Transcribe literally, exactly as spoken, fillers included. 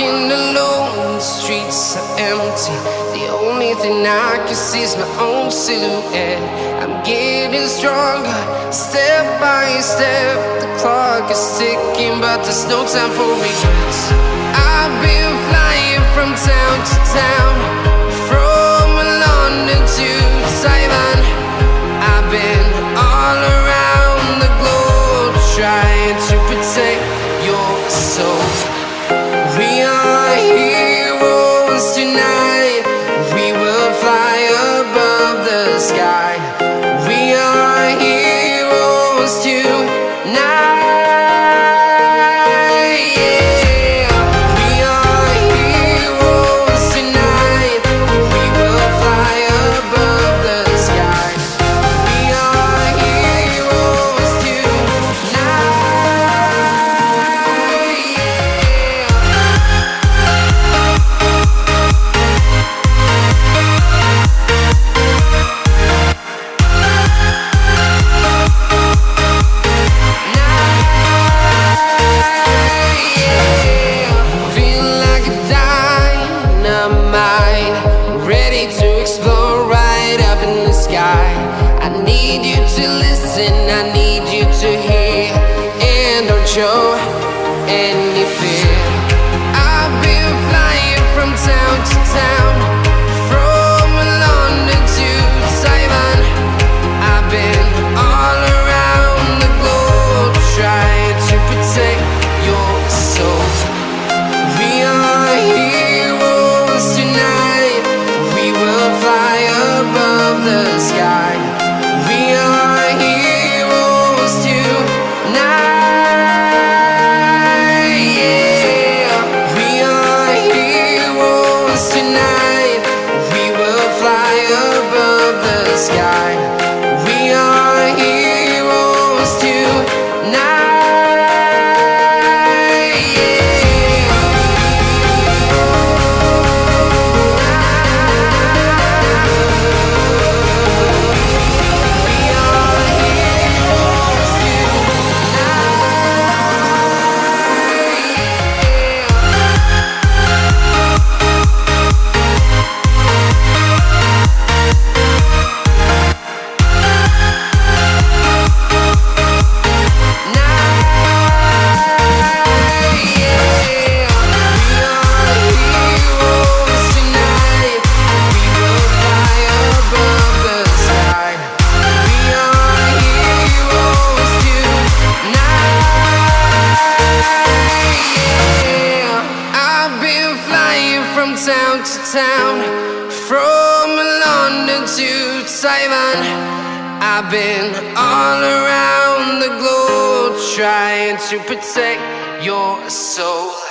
walking alone, the streets are empty. The only thing I can see is my own silhouette. I'm getting stronger, step by step. The clock is ticking, but there's no time for regrets. I've been flying from town to town, from London to Taiwan. I've been all around the globe, trying to protect your soul. We are heroes tonight. We will fly above the sky. We are heroes tonight. To explore right up in the sky. I need you to listen, I need you to hear, and don't show any fear. I've been flying from town to town, from London to Taiwan. I've been all around the globe, trying to protect your soul. We are heroes tonight. We will fly above the sky. We are heroes tonight. Yeah. We are heroes tonight. We will fly above the sky. We are heroes tonight. From town to town, from London to Taiwan. I've been all around the globe, trying to protect your soul.